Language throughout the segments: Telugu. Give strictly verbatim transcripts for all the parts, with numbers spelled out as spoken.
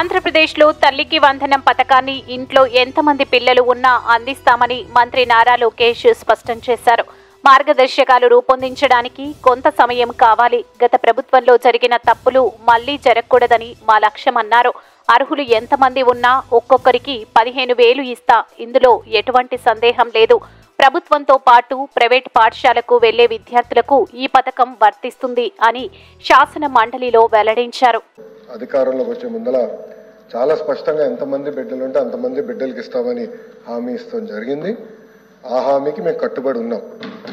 ఆంధ్రప్రదేశ్లో తల్లికి వందనం పథకాన్ని ఇంట్లో ఎంతమంది పిల్లలు ఉన్నా అందిస్తామని మంత్రి నారా లోకేష్ స్పష్టం చేశారు. మార్గదర్శకాలు రూపొందించడానికి కొంత సమయం కావాలి. గత ప్రభుత్వంలో జరిగిన తప్పులు మళ్లీ జరగకూడదని మా లక్ష్యమన్నారు. అర్హులు ఎంతమంది ఉన్నా ఒక్కొక్కరికి పదిహేను వేలు ఇస్తా, ఇందులో ఎటువంటి సందేహం లేదు. ప్రభుత్వంతో పాటు ప్రైవేట్ పాఠశాలకు వెళ్లే విద్యార్థులకు ఈ పథకం వర్తిస్తుంది అని శాసన మండలిలో వెల్లడించారు. అధికారంలోకి వచ్చే ముందల చాలా స్పష్టంగా ఎంతమంది బిడ్డలు ఉంటే అంతమంది బిడ్డలకి ఇస్తామని హామీ ఇస్తాం జరిగింది. ఆ హామీకి మేము కట్టుబడి ఉన్నాం.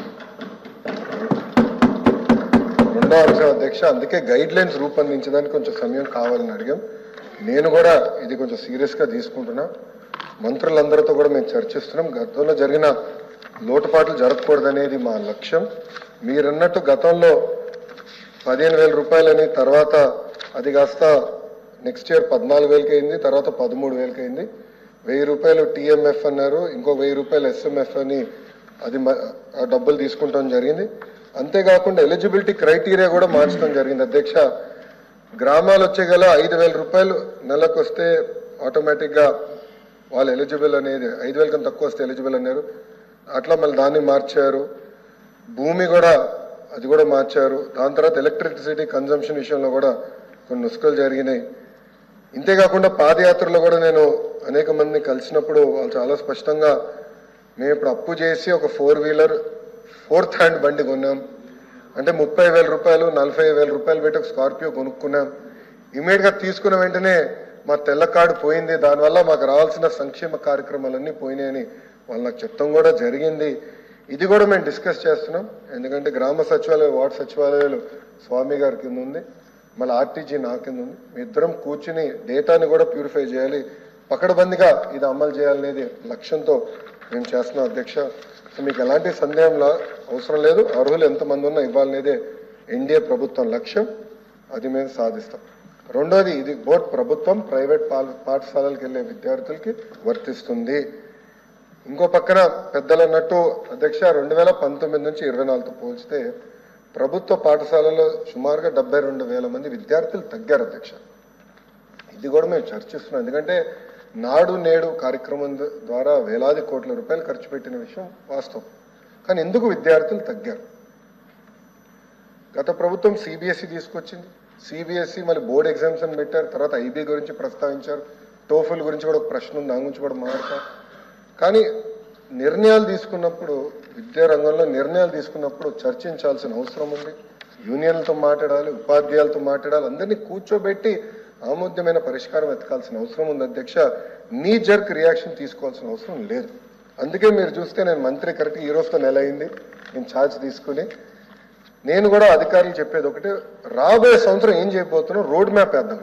రెండో అంశం అధ్యక్ష, అందుకే గైడ్ లైన్స్ రూపొందించడానికి కొంచెం సమయం కావాలని అడిగాం. నేను కూడా ఇది కొంచెం సీరియస్గా తీసుకుంటున్నా. మంత్రులందరితో కూడా మేము చర్చిస్తున్నాం. గతంలో జరిగిన లోటుపాట్లు జరగకూడదనేది మా లక్ష్యం. మీరన్నట్టు గతంలో పదిహేను వేల రూపాయలని, తర్వాత అది కాస్త నెక్స్ట్ ఇయర్ పద్నాలుగు వేలకి అయింది, తర్వాత పదమూడు వేలకి అయింది. వెయ్యి రూపాయలు టీఎంఎఫ్ అన్నారు, ఇంకో వెయ్యి రూపాయలు ఎస్ఎంఎఫ్ అని అది డబ్బులు తీసుకుంటాం జరిగింది. అంతేకాకుండా ఎలిజిబిలిటీ క్రైటీరియా కూడా మార్చడం జరిగింది అధ్యక్ష. గ్రామాలు వచ్చే గల ఐదు వేల రూపాయలు నెలకు వస్తే ఆటోమేటిక్గా వాళ్ళు ఎలిజిబుల్ అనేది, ఐదు వేల కన్నా తక్కువ వస్తే ఎలిజిబుల్ అన్నారు. అట్లా మళ్ళీ దాన్ని మార్చారు. భూమి కూడా అది కూడా మార్చారు. దాని తర్వాత ఎలక్ట్రిసిటీ కన్జంప్షన్ విషయంలో కూడా కొన్ని నుసుకలు జరిగినాయి. ఇంతేకాకుండా పాదయాత్రలో కూడా నేను అనేక మందిని కలిసినప్పుడు వాళ్ళు చాలా స్పష్టంగా మేము ఇప్పుడు అప్పు చేసి ఒక ఫోర్ వీలర్ ఫోర్త్ హ్యాండ్ బండి కొన్నాం అంటే ముప్పై వేల రూపాయలు నలభై వేల రూపాయలు పెట్టి ఒక స్కార్పియో కొనుక్కున్నాం. ఇమీడియట్గా తీసుకున్న వెంటనే మా తెల్ల కార్డు పోయింది, దానివల్ల మాకు రావాల్సిన సంక్షేమ కార్యక్రమాలన్నీ పోయినాయని వాళ్ళు నాకు చెప్తాం కూడా జరిగింది. ఇది కూడా మేము డిస్కస్ చేస్తున్నాం. ఎందుకంటే గ్రామ సచివాలయ వార్డు సచివాలయాలు స్వామి గారి కింద ఉంది, మళ్ళీ ఆర్టీజీ నా కింద ఉంది. మీ ఇద్దరం కూర్చుని డేటాని కూడా ప్యూరిఫై చేయాలి, పకడ్బందీగా ఇది అమలు చేయాలనేది లక్ష్యంతో మేము చేస్తున్నాం అధ్యక్ష. మీకు ఎలాంటి సందేహం అవసరం లేదు. అర్హులు ఎంతమంది ఉన్నా ఇవ్వాలనేదే ఎన్డీఏ ప్రభుత్వం లక్ష్యం. అది మేము సాధిస్తాం. రెండోది, ఇది బోత్ ప్రభుత్వం ప్రైవేట్ పాఠశాలలకు వెళ్ళే విద్యార్థులకి వర్తిస్తుంది. ఇంకో పక్కన పెద్దలు అన్నట్టు అధ్యక్ష, రెండు వేల పంతొమ్మిది నుంచి ఇరవై నాలుగుతో పోల్చితే ప్రభుత్వ పాఠశాలలో సుమారుగా డెబ్బై రెండు వేల మంది విద్యార్థులు తగ్గారు అధ్యక్ష. ఇది కూడా మేము చర్చిస్తున్నాం. ఎందుకంటే నాడు నేడు కార్యక్రమం ద్వారా వేలాది కోట్ల రూపాయలు ఖర్చు పెట్టిన విషయం వాస్తవం. కానీ ఎందుకు విద్యార్థులు తగ్గారు? గత ప్రభుత్వం సిబిఎస్ఈ తీసుకొచ్చింది. సిబిఎస్ఈ మళ్ళీ బోర్డు ఎగ్జామ్స్ అని పెట్టారు. తర్వాత ఐబీ గురించి ప్రస్తావించారు. టోఫుల్ గురించి కూడా ఒక ప్రశ్న ఉంది, దాని గురించి కూడా మాట్లాడతారు. కానీ నిర్ణయాలు తీసుకున్నప్పుడు, విద్యా రంగంలో నిర్ణయాలు తీసుకున్నప్పుడు చర్చించాల్సిన అవసరం ఉంది. యూనియన్లతో మాట్లాడాలి, ఉపాధ్యాయులతో మాట్లాడాలి, అందరినీ కూర్చోబెట్టి ఆమోద్యమైన పరిష్కారం వెతకాల్సిన అవసరం ఉంది అధ్యక్ష. నీ జర్క్ రియాక్షన్ తీసుకోవాల్సిన అవసరం లేదు. అందుకే మీరు చూస్తే నేను మంత్రి కరెక్ట్గా ఈ రోజుతో నెల అయింది నేను ఛార్జ్ తీసుకుని. నేను కూడా అధికారులు చెప్పేది ఒకటి, రాబోయే సంవత్సరం ఏం చేయబోతున్నాం రోడ్ మ్యాప్ వేద్దాం,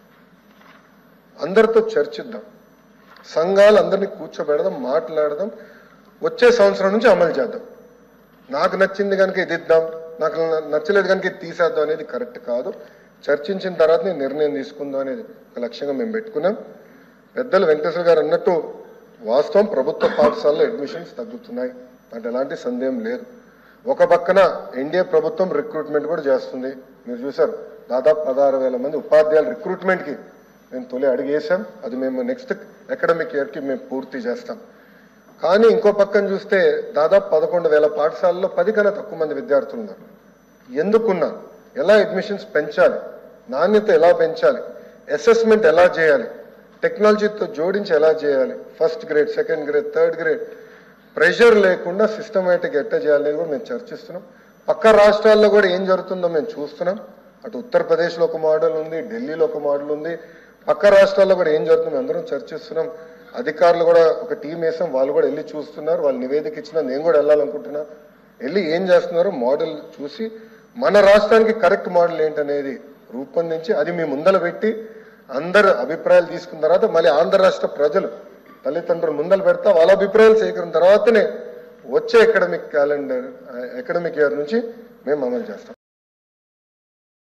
అందరితో చర్చిద్దాం, సంఘాలు అందరినీ కూర్చోబెడదాం, మాట్లాడదాం, వచ్చే సంవత్సరం నుంచి అమలు చేద్దాం. నాకు నచ్చింది కనుక ఇది ఇద్దాం, నాకు నచ్చలేదు కనుక ఇది తీసేద్దాం అనేది కరెక్ట్ కాదు. చర్చించిన తర్వాత నేను నిర్ణయం తీసుకుందాం అనేది ఒక లక్ష్యంగా మేము పెట్టుకున్నాం. పెద్దలు వెంకటేశ్వర గారు అన్నట్టు వాస్తవం, ప్రభుత్వ పాఠశాలలో అడ్మిషన్స్ తగ్గుతున్నాయి అంటే ఎలాంటి సందేహం లేదు. ఒక పక్కన ఎన్డీఏ ప్రభుత్వం రిక్రూట్మెంట్ కూడా చేస్తుంది. మీరు చూసారు, దాదాపు పదహారు వేల మంది ఉపాధ్యాయుల రిక్రూట్మెంట్కి మేము తొలి అడిగేసాం. అది మేము నెక్స్ట్ అకాడమిక్ ఇయర్కి మేము పూర్తి చేస్తాం. కానీ ఇంకో పక్కన చూస్తే దాదాపు పదకొండు వేల పాఠశాలలో పది కన్నా తక్కువ మంది విద్యార్థులు ఉన్నారు. ఎందుకున్నారు? ఎలా అడ్మిషన్స్ పెంచాలి, నాణ్యత ఎలా పెంచాలి, అసెస్మెంట్ ఎలా చేయాలి, టెక్నాలజీతో జోడించి ఎలా చేయాలి, first grade, second grade, third grade pressure లేకుండా సిస్టమేటిక్ ఎట్లా చేయాలనేది కూడా మేము చర్చిస్తున్నాం. పక్క రాష్ట్రాల్లో కూడా ఏం జరుగుతుందో మేము చూస్తున్నాం. అటు ఉత్తరప్రదేశ్లో ఒక మోడల్ ఉంది, ఢిల్లీలో ఒక మోడల్ ఉంది, పక్క రాష్ట్రాల్లో కూడా ఏం జరుగుతుందో అందరం చర్చిస్తున్నాం. అధికారులు కూడా ఒక టీం వేసాం, వాళ్ళు కూడా వెళ్ళి చూస్తున్నారు. వాళ్ళు నివేదిక ఇచ్చినా నేను కూడా వెళ్ళాలనుకుంటున్నా. వెళ్ళి ఏం చేస్తున్నారో మోడల్ చూసి మన రాష్ట్రానికి కరెక్ట్ మోడల్ ఏంటనేది రూపొందించి అది మీ ముందల పెట్టి అందరు అభిప్రాయాలు తీసుకున్న తర్వాత మళ్ళీ ఆంధ్ర రాష్ట్ర ప్రజలు తల్లిదండ్రులు ముందలు పెడతా వాళ్ళ అభిప్రాయాలు సేకరిన తర్వాతనే వచ్చే అకాడమిక్ క్యాలెండర్ అకాడమిక్ ఇయర్ నుంచి మేము అమలు చేస్తాం.